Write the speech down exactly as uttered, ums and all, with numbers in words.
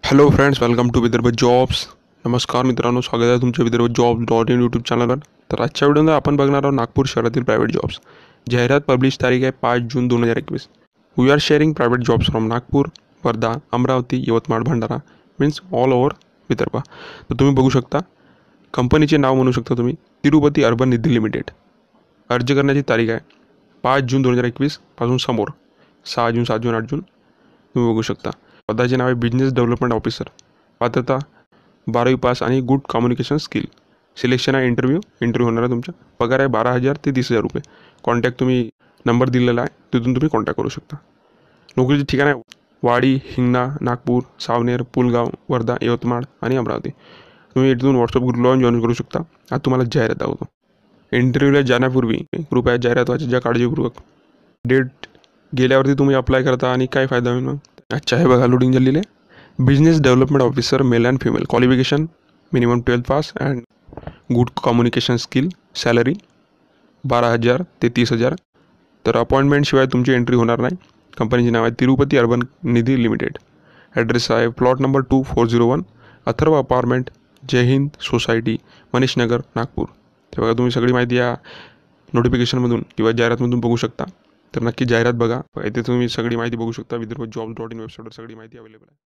Hello friends, welcome to Vidarbha jobs. नमस्कार मित्रांनो, स्वागत आहे तुमच्या Vidarbha jobs dot in YouTube चॅनलवर. तर आजच्या व्हिडिओमध्ये आपण बघणार आहोत नागपूर शहरातील प्रायव्हेट जॉब्स. जाहिरात पब्लिश तारीख आहे पाच जून दोन हजार एकवीस. We are sharing private jobs from Nagpur, Wardha, Amravati, Yavatmal, Bhandara, means all over Vidarbha. तर तुम्ही बघू शकता, कंपनीचे नाव म्हणू शकता तुम्ही तिरुपती अर्बन निधी लिमिटेड. अर्ज करण्याची तारीख आहे पाच जून दोन हजार एकवीस पासून समोर सहा जून सात जून आठ जून तुम्ही बघू शकता. पदाचे नाव आहे बिझनेस डेव्हलपमेंट ऑफिसर. पात्रता बारावी पास आणि गुड कम्युनिकेशन स्किल. सिलेक्शन आहे इंटरव्ह्यू इंटरव्ह्यू होणार आहे तुमचा. पगार आहे बारा हजार ते तीस हजार रुपये. कॉन्टॅक्ट तुम्ही नंबर दिलेला आहे, तिथून तुम्ही कॉन्टॅक्ट करू शकता. नोकरीचे ठिकाण आहे वाडी, हिंगणा, नागपूर, सावनेर, पुलगाव, वर्धा, यवतमाळ आणि अमरावती. तुम्ही इथून व्हॉट्सअप ग्रुपला जॉईन करू शकता. आता तुम्हाला जाहिरात दाखवतो. इंटरव्ह्यूला जाण्यापूर्वी कृपया जाहिरात वाचायच्या काळजीपूर्वक. डेट गेल्यावरती तुम्ही अप्लाय करता आणि काय फायदा होईल मग. अच्छा, हे बघा लोडिंग झालेली आहे. Business development officer, male and female. Qualification minimum twelfth pass and good communication skill. Salary बारा हजार ते तीस हजार. तर अपॉइंटमेंटशिवाय तुमची एंट्री होणार नाही. कंपनीचे नाव आहे Tirupati urban Nidhi limited. Address आहे plot number two four zero one, Atharva apartment, Jai Hind society, Manish Nagar, Nagpur. ते बघा, तुम्ही सगळी माहिती या नोटिफिकेशनमधून किंवा जाहिरातमधून बघू शकता. तर नक्की जाहिरात बघा. इथे तुम्ही सगळी माहिती बघू शकता. विदर्भ जॉब डॉट इन वेबसाईटवर सगळी माहिती अवेलेबल आहे.